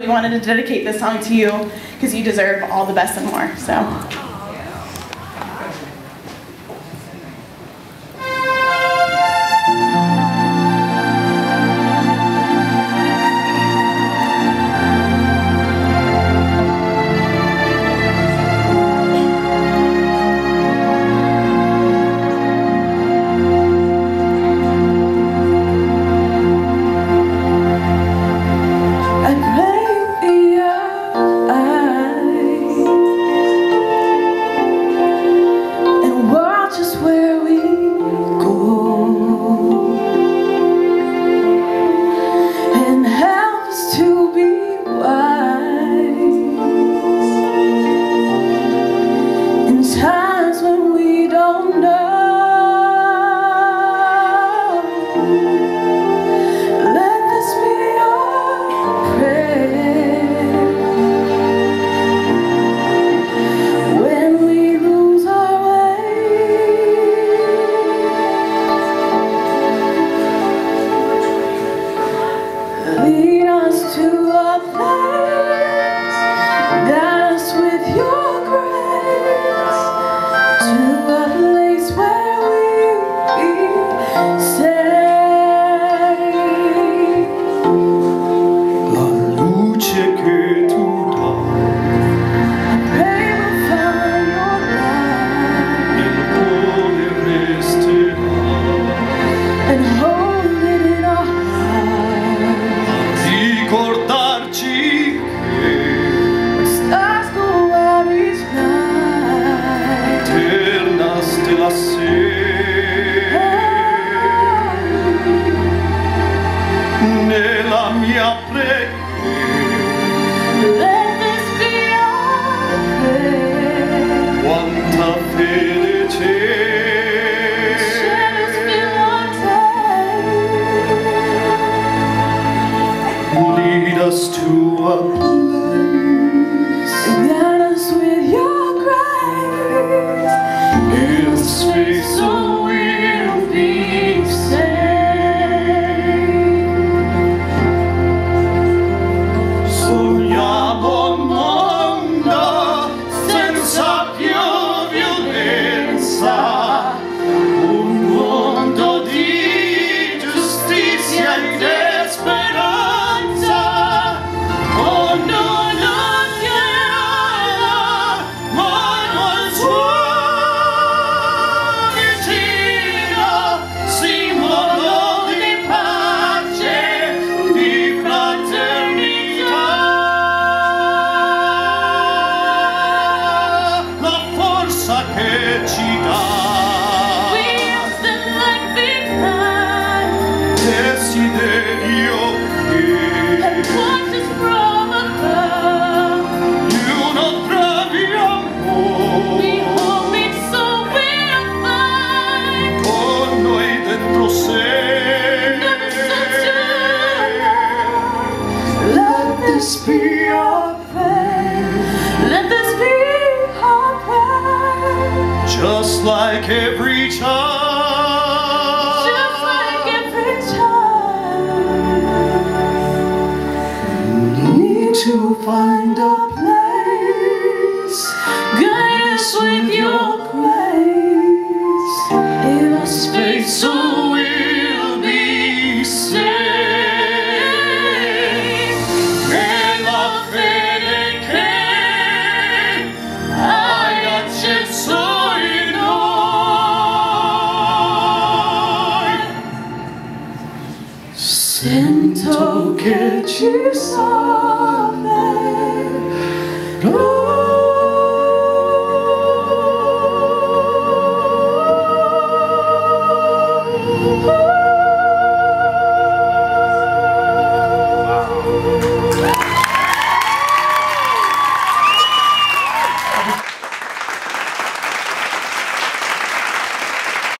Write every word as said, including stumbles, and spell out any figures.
We wanted to dedicate this song to you because you deserve all the best and more. So. Lead us to a place, guide us with your grace, to a place where we'll be safe. La luce che tu dai, I pray we'll find your light, nel cuore resterà, and hold it in our heart. Ricordarci che Stars go out each night, eterna stella sei nella mia preghiera. let this be our prayer. Quanta fede c'è, Share this feel one day. lead us to a place Guide us with your grace, in a space so we'll be Sogniamo un mondo senza più violenza, un mondo di giustizia e speranza. Ognuno chiederà mano al suo vicino, simbolo di pace, di fraternità. La forza che ci dà desiderio che ognuno trovi amore con noi dentro sé. Let this be our prayer. Let this be our prayer. Just like every child, Just like every time, need to find a place, guide us with your grace in a space so we'll be safe. Nella fede che hai acceso in noi, sento che ci sono.